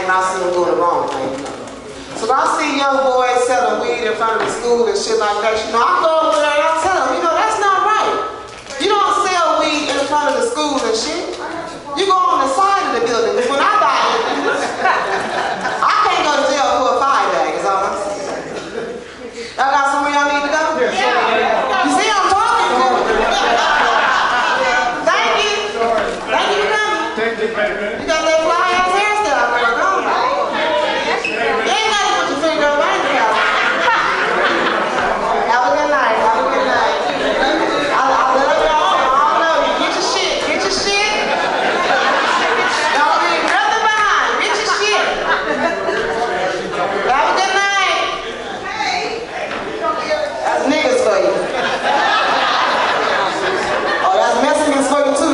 and I see them doing the wrong thing. So when I see young boys selling weed in front of the school and shit like that, you know, I go over there and I tell them, you know, that's not right. You don't sell weed in front of the school and shit. You go on the side of the building. Because when I buy it, I can't go to jail for a 5 bag, is all I'm saying. Y'all got somewhere y'all need to go? Yeah. You see, I'm talking to you. Thank you. Thank you for coming. You got that fly ass hairstyle going on. You ain't got to put your finger up right now. Have a good night. Have a good night. I love y'all. I love you. Get your shit. Get your shit. Don't leave nothing behind. Get your shit. Have a good night. That's niggas for you. Oh, that's Mexicans for you too.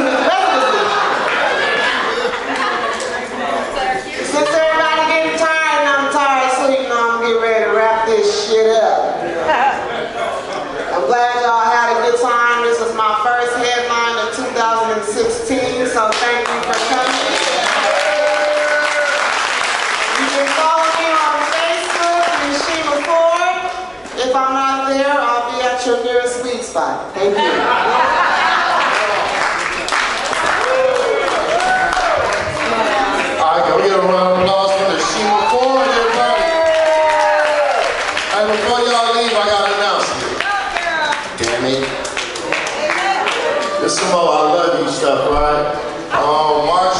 Since everybody getting tired and I'm tired of sleeping, I'm getting ready to wrap this shit up. I'm glad y'all had a good time. This was my first headline of 2016, so thank you for coming. You can follow me on Facebook, Neshima Ford. If I'm not there, I'll be at your nearest sweet spot. Thank you. Alright, can we get a round of applause for Neshima Ford, everybody? Hey, before y'all leave, I got an announcement. Damn it. This is some more I love you stuff, right? On March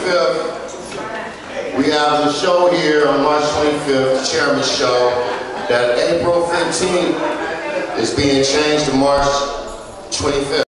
25th, we have a show here on March 25th, the Chairman's Show, that April 15th is being changed to March 25th.